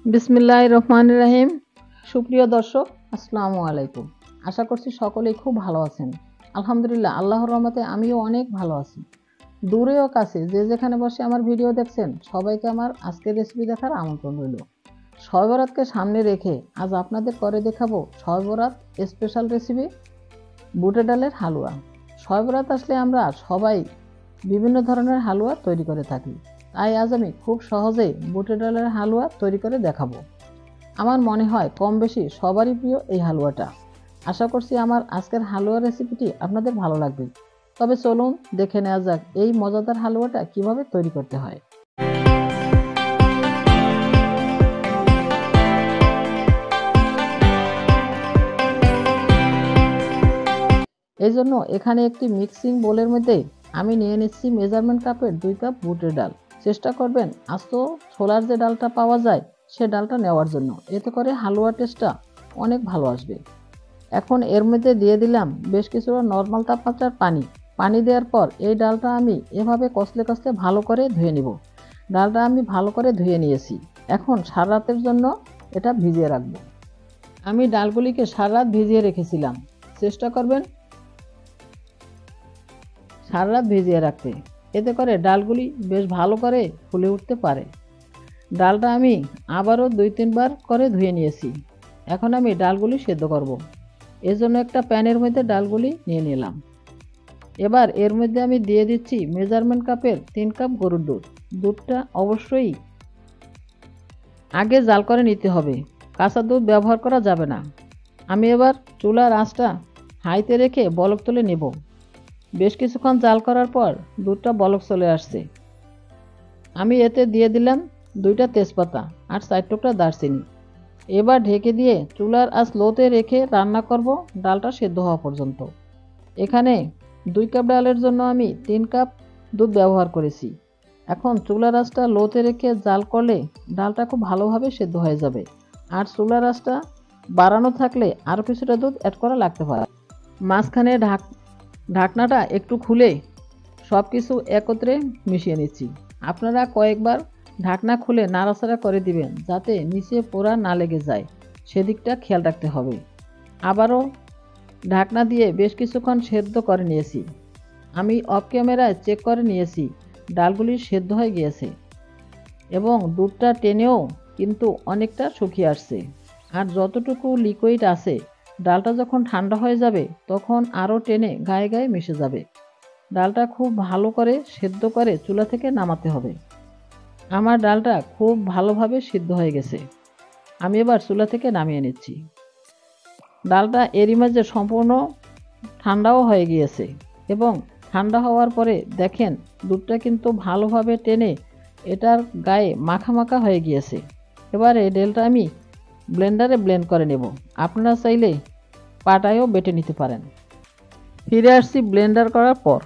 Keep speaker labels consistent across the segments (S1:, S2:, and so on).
S1: বিসমিল্লাহির রহমানির রহিম। সুপ্রিয় দর্শক, আসসালামু আলাইকুম। আশা করছি সকলেই খুব ভালো আছেন। আলহামদুলিল্লাহ, আল্লাহর রহমতে আমিও অনেক ভালো আছি। দূরে ও কাছে যে যেখানে বসে আমার ভিডিও দেখছেন, সবাইকে আমার আজকের রেসিপি দেখার আমন্ত্রণ রইল। শবে বরাতকে সামনে রেখে আজ আপনাদের করে দেখাবো শবে বরাত স্পেশাল রেসিপি বুটের ডালের হালুয়া। শবে বরাত আসলে আমরা সবাই বিভিন্ন ধরনের হালুয়া তৈরি করে থাকি, তাই আজ আমি খুব সহজেই বুটের ডালের হালুয়া তৈরি করে দেখাবো। আমার মনে হয় কম বেশি সবারই প্রিয় এই হালুয়াটা। আশা করছি আমার আজকের হালুয়া রেসিপিটি আপনাদের ভালো লাগবে। তবে চলুন দেখে নেওয়া যাক এই মজাদার হালুয়াটা কিভাবে তৈরি করতে হয়। এই জন্য এখানে একটি মিক্সিং বোলের মধ্যে আমি নিয়ে নিচ্ছি মেজারমেন্ট কাপের 2 কাপ বুটের ডাল। চেষ্টা করবেন আস্ত ছোলার যে ডালটা পাওয়া যায় সে ডালটা নেওয়ার জন্য, এতে করে হালুয়া টেস্টটা অনেক ভালো আসবে। এখন এর মধ্যে দিয়ে দিলাম বেশ কিছুটা নর্মাল তাপমাত্রার পানি দেওয়ার পর এই ডালটা আমি এভাবে কষলে কষলে ভালো করে ধুয়ে নিব। ডালটা আমি ভালো করে ধুয়ে নিয়েছি। এখন সারা রাতের জন্য এটা ভিজিয়ে রাখবো। আমি ডালগুলিকে সারা রাত ভিজিয়ে রেখেছিলাম। চেষ্টা করবেন সারা রাত ভিজিয়ে রাখতে, এতে করে ডালগুলি বেশ ভালো করে ফুলে উঠতে পারে। ডালটা আমি আবারও 2-3 বার করে ধুয়ে নিয়েছি। এখন আমি ডালগুলি সেদ্ধ করব। এজন্য একটা প্যানের মধ্যে ডালগুলি নিয়ে নিলাম। এবার এর মধ্যে আমি দিয়ে দিচ্ছি মেজারমেন্ট কাপের 3 কাপ গরুর দুধ। দুধটা অবশ্যই আগে জাল করে নিতে হবে, কাঁচা দুধ ব্যবহার করা যাবে না। আমি এবার চুলার আঁচটা হাইতে রেখে বলক তুলে নেব। বেশ কিছুক্ষণ জাল করার পর দুধটা বলক চলে আসছে। আমি এতে দিয়ে দিলাম 2টা তেজপাতা আর 4 টুকরা দারচিনি। এবার ঢেকে দিয়ে চুলার আঁচ লোতে রেখে রান্না করব ডালটা সেদ্ধ হওয়া পর্যন্ত। এখানে 2 কাপ ডালের জন্য আমি 3 কাপ দুধ ব্যবহার করেছি। এখন চুলার আঁচটা লোতে রেখে জাল করলে ডালটা খুব ভালোভাবে সেদ্ধ হয়ে যাবে। আর চুলার আঁচটা বাড়ানো থাকলে আরও কিছুটা দুধ অ্যাড করা লাগতে পারে। মাঝখানে ঢাকনাটা একটু খুলে সব কিছু একত্রে মিশিয়ে নিচ্ছি। আপনারা কয়েকবার ঢাকনা খুলে নাড়াচাড়া করে দিবেন যাতে নিচে পোড়া না লেগে যায়, সেদিকটা খেয়াল রাখতে হবে। আবারও ঢাকনা দিয়ে বেশ কিছুক্ষণ সেদ্ধ করে নিয়েছি। আমি অফ ক্যামেরায় চেক করে নিয়েছি ডালগুলি সেদ্ধ হয়ে গিয়েছে এবং দুধটা টেনেও কিন্তু অনেকটা শুকিয়ে আসছে। আর যতটুকু লিকুইড আছে ডালটা যখন ঠান্ডা হয়ে যাবে তখন আরও টেনে গায়ে গায়ে মিশে যাবে। ডালটা খুব ভালো করে সেদ্ধ করে চুলা থেকে নামাতে হবে। আমার ডালটা খুব ভালোভাবে সিদ্ধ হয়ে গেছে। আমি এবার চুলা থেকে নামিয়ে নিচ্ছি। ডালটা এরই মাঝে সম্পূর্ণ ঠান্ডাও হয়ে গিয়েছে এবং ঠান্ডা হওয়ার পরে দেখেন দুধটা কিন্তু ভালোভাবে টেনে এটার গায়ে মাখা মাখা হয়ে গিয়েছে। এবারে ডালটা আমি ব্লেন্ডারে ব্লেন্ড করে নেব। আপনারা চাইলে পাটায়ও বেটে নিতে পারেন। ফিরে আসছি ব্লেন্ডার করার পর।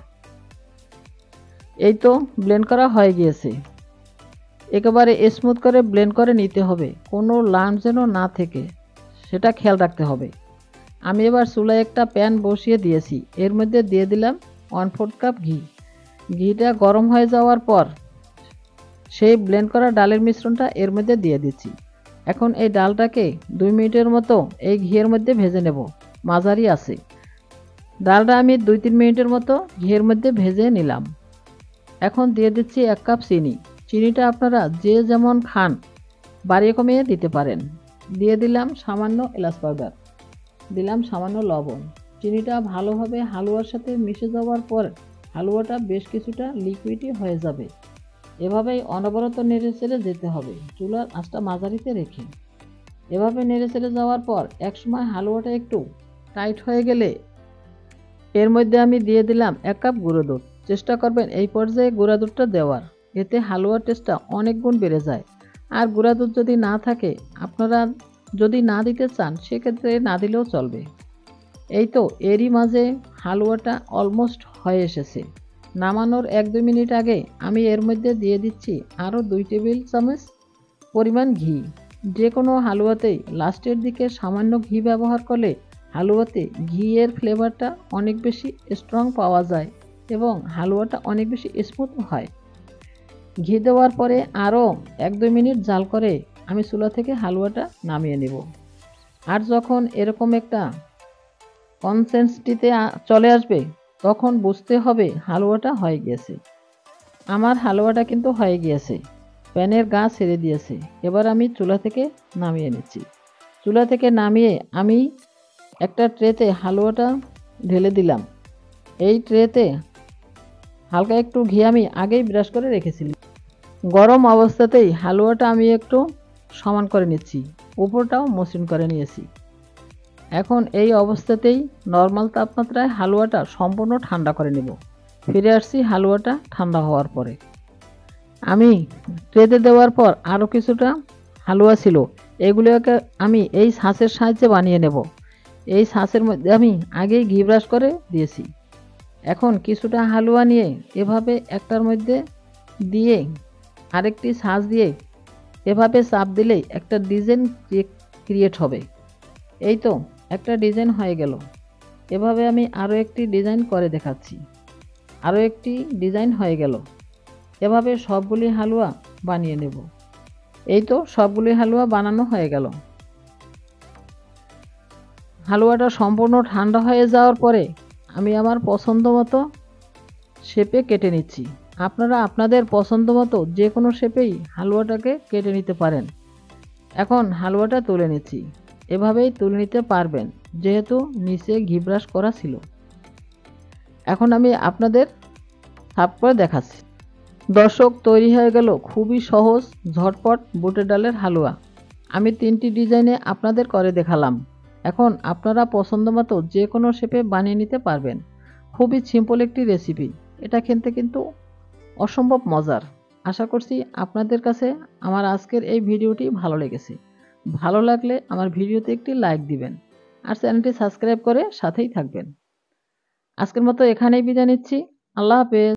S1: এই তো ব্লেন্ড করা হয়ে গিয়েছে। একেবারে স্মুথ করে ব্লেন্ড করে নিতে হবে, কোনো লাম্প যেন না থেকে সেটা খেয়াল রাখতে হবে। আমি এবার চুলায় একটা প্যান বসিয়ে দিয়েছি। এর মধ্যে দিয়ে দিলাম 1/4 কাপ ঘি। ঘিটা গরম হয়ে যাওয়ার পর সেই ব্লেন্ড করা ডালের মিশ্রণটা এর মধ্যে দিয়ে দিচ্ছি। এখন এই ডালটাকে 2 মিনিটের মতো এই ঘিয়ের মধ্যে ভেজে নেব। মাঝারি আছে ডালটা আমি 2-3 মিনিটের মতো ঘিয়ের মধ্যে ভেজে নিলাম। এখন দিয়ে দিচ্ছি 1 কাপ চিনি। চিনিটা আপনারা যে যেমন খান বাড়িয়ে কমিয়ে দিতে পারেন। দিয়ে দিলাম সামান্য এলাচ পাউডার, দিলাম সামান্য লবণ। চিনিটা ভালোভাবে হালুয়ার সাথে মিশে যাওয়ার পর হালুয়াটা বেশ কিছুটা লিকুইডই হয়ে যাবে। এভাবেই অনবরত নেড়েচেড়ে যেতে হবে চুলার আঁচটা মাঝারিতে রেখে। এভাবে নেড়েচেড়ে যাওয়ার পর একসময় হালুয়াটা একটু টাইট হয়ে গেলে এর মধ্যে আমি দিয়ে দিলাম 1 কাপ গুঁড়ো দুধ। চেষ্টা করবেন এই পর্যায়ে গুঁড়া দুধটা দেওয়ার, এতে হালুয়ার টেস্টটা অনেক গুণ বেড়ে যায়। আর গুঁড়া দুধ যদি না থাকে, আপনারা যদি না দিতে চান সেক্ষেত্রে না দিলেও চলবে। এই তো এরই মাঝে হালুয়াটা অলমোস্ট হয়ে এসেছে। নামানোর 1-2 মিনিট আগে আমি এর মধ্যে দিয়ে দিচ্ছি আরও 2 টেবিল চামচ পরিমাণ ঘি। যে কোনো হালুয়াতেই লাস্টের দিকে সামান্য ঘি ব্যবহার করলে হালুয়াতে ঘিয়ের ফ্লেভারটা অনেক বেশি স্ট্রং পাওয়া যায় এবং হালুয়াটা অনেক বেশি স্মুথ হয়। ঘি দেওয়ার পরে আরও 1-2 মিনিট জাল করে আমি চুলা থেকে হালুয়াটা নামিয়ে নেব। আর যখন এরকম একটা কনসিস্টেন্সিতে চলে আসবে তখন বুঝতে হবে হালুয়াটা হয়ে গিয়েছে। আমার হালুয়াটা কিন্তু হয়ে গিয়েছে, প্যানের গা ছেড়ে দিয়েছে। এবার আমি চুলা থেকে নামিয়ে নিচ্ছি। চুলা থেকে নামিয়ে আমি একটা ট্রেতে হালুয়াটা ঢেলে দিলাম। এই ট্রেতে হালকা একটু ঘি আমি আগেই ব্রাশ করে রেখেছিলাম। গরম অবস্থাতেই হালুয়াটা আমি একটু সমান করে নিচ্ছি, উপরটাও মসৃণ করে নিয়েছি। এখন এই অবস্থাতেই নর্মাল তাপমাত্রায় হালুয়াটা সম্পূর্ণ ঠান্ডা করে নেব। ফিরে আসছি হালুয়াটা ঠান্ডা হওয়ার পরে। আমি ট্রেতে দেওয়ার পর আরও কিছুটা হালুয়া ছিল, এগুলোকে আমি এই ছাঁচের সাহায্যে বানিয়ে নেব। এই ছাঁচের মধ্যে আমি আগেই ঘি ব্রাশ করে দিয়েছি। এখন কিছুটা হালুয়া নিয়ে এভাবে একটার মধ্যে দিয়ে আরেকটি ছাঁচ দিয়ে এভাবে চাপ দিলেই একটা ডিজাইন ক্রিয়েট হবে। এই তো একটা ডিজাইন হয়ে গেল। এভাবে আমি আরও একটি ডিজাইন করে দেখাচ্ছি। আরও একটি ডিজাইন হয়ে গেল। এভাবে সবগুলি হালুয়া বানিয়ে নেব। এই তো সবগুলি হালুয়া বানানো হয়ে গেল। হালুয়াটা সম্পূর্ণ ঠান্ডা হয়ে যাওয়ার পরে আমি আমার পছন্দ মতো শেপে কেটে নিচ্ছি। আপনারা আপনাদের পছন্দ মতো যে কোনো শেপেই হালুয়াটাকে কেটে নিতে পারেন। এখন হালুয়াটা তুলে নিচ্ছি। এভাবেই তুলে নিতে পারবেন যেহেতু নিচে ঘি ব্রাশ করা ছিল। এখন আমি আপনাদের সার্ভ করে দেখাচ্ছি। দর্শক, তৈরি হয়ে গেল খুবই সহজ ঝটপট বুটের ডালের হালুয়া। আমি 3টি ডিজাইনে আপনাদের করে দেখালাম। এখন আপনারা পছন্দ মতো যে কোনো শেপে বানিয়ে নিতে পারবেন। খুবই সিম্পল একটি রেসিপি। এটা খেতে কিন্তু অসম্ভব মজার। আশা করছি আপনাদের কাছে আমার আজকের এই ভিডিওটি ভালো লেগেছে। ভালো লাগলে আমার ভিডিওতে একটি লাইক দিবেন আর চ্যানেলটি সাবস্ক্রাইব করে সাথেই থাকবেন। আজকের মতো এখানেই বিদায় নিচ্ছি। আল্লাহ হাফেজ।